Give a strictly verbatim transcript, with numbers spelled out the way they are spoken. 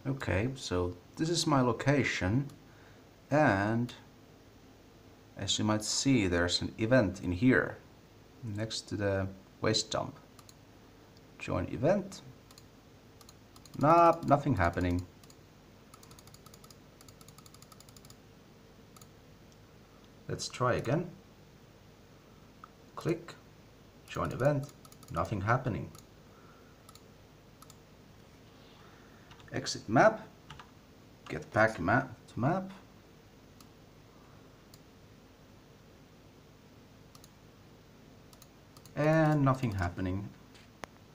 Okay, so this is my location, and as you might see, there's an event in here next to the waste dump. Join event. Nah, nothing happening. Let's try again. Click, join event, nothing happening. Exit map, get back map to map. And nothing happening.